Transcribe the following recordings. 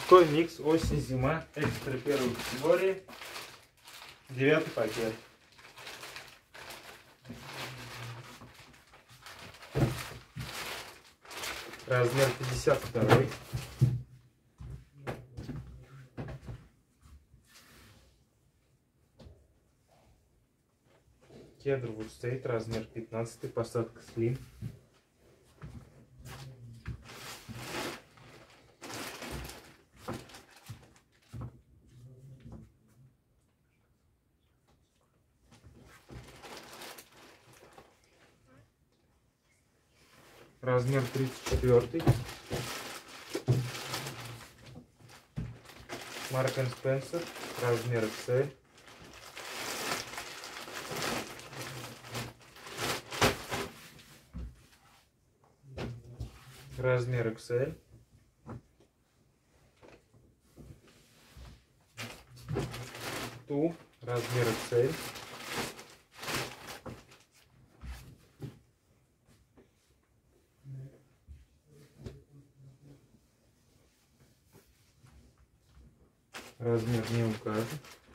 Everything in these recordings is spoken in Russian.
Такой микс осень-зима, экстра первой категории, 9 пакет. Размер 52. Кедр вот стоит, размер 15, посадка слим. Размер 34. Marks and Spencer, размер XL. Размер XL. Ту, размер XL. Размер не указан.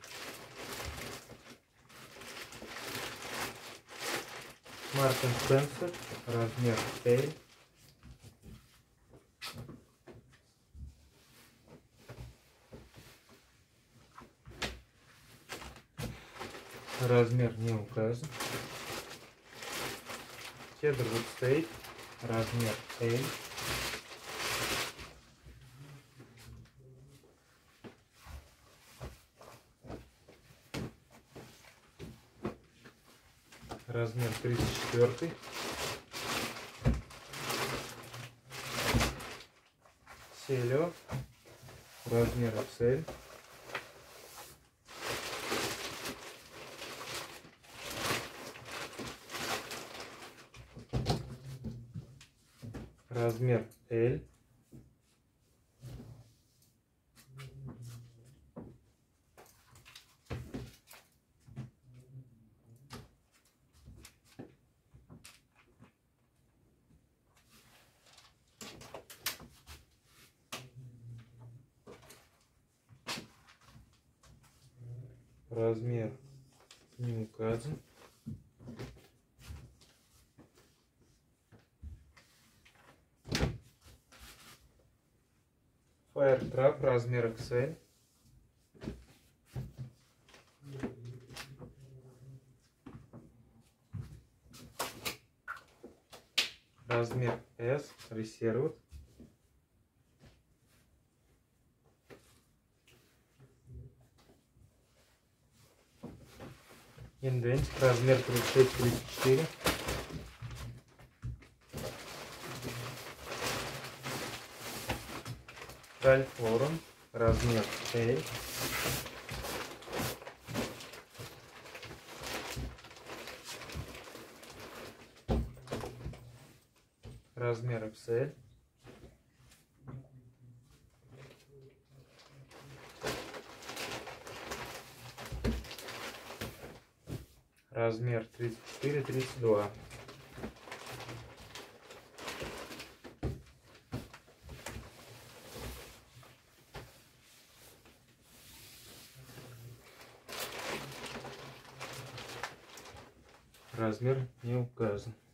Marks and Spencer, размер L. Размер не указан. Кедр вот стоит, размер L. Размер 34. Селё, размер XL. Размер L. Размер не указан. Fire Trap, размер XL. Размер S, Reserved. Индентик, размер 36-34. Ральф Лорен, размер L. Размер XL. Размер 34-32. Размер не указан.